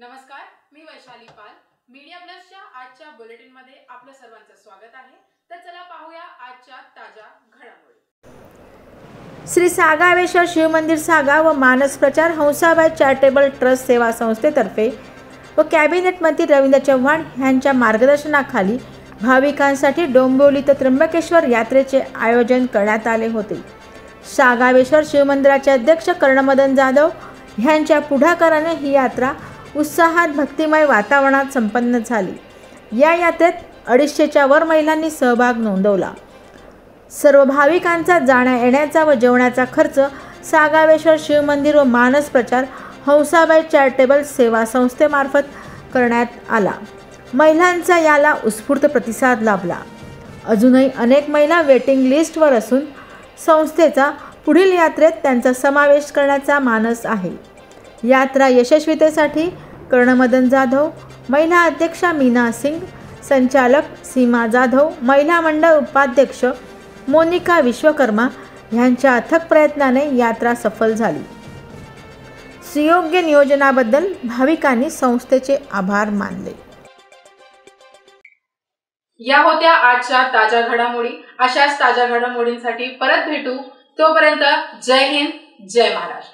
नमस्कार, मी वैशाली पाल. मीडिया प्लसच्या आजच्या बुलेटिनमध्ये आपलं सर्वांचं स्वागत आहे. तर चला पाहूया आजच्या ताज्या घडामोडी. श्री सागावेश्वर शिवमंदिर सागा व मानस प्रचार हंसाबाई चॅरिटेबल ट्रस्ट सेवा संस्थेतर्फे व कॅबिनेट मंत्री रवींद्र चव्हाण यांच्या मार्गदर्शनाखाली भाविकांसाठी डोंबिवली ते त्र्यंबकेश्वर यात्रेचे आयोजन करण्यात आले होते. सागावेश्वर शिवमंदिराचे अध्यक्ष कर्णमदन जाधव यांच्या पुढाकाराने ही यात्रा उत्साहात भक्तिमय वातावरणात संपन्न झाली. या यात्रेत 250च्या वर महिलांनी सहभाग नोंदवला. सर्व भाविकांचा जाण्या येण्याचा व जेवणाचा खर्च सागावेश्वर शिवमंदिर व मानस प्रचार हंसाबाई चॅरिटेबल सेवा संस्थेमार्फत करण्यात आला. महिलांचा याला उत्स्फूर्त प्रतिसाद लाभला. अजूनही अनेक महिला वेटिंग लिस्टवर असून संस्थेचा पुढील यात्रेत त्यांचा समावेश करण्याचा मानस आहे. यात्रा यशस्वीतेसाठी कर्णमदन जाधव, महिला अध्यक्षा मीना सिंग, संचालक सीमा जाधव, महिला मंडळ उपाध्यक्ष मोनिका विश्वकर्मा यांच्या अथक प्रयत्नाने यात्रा सफल झाली. सुयोग्य नियोजनाबद्दल भाविकांनी संस्थेचे आभार मानले. या होत्या आजच्या ताज्या घडामोडी. अशाच ताज्या घडामोडींसाठी परत भेटू. तोपर्यंत जय हिंद, जय महाराष्ट्र.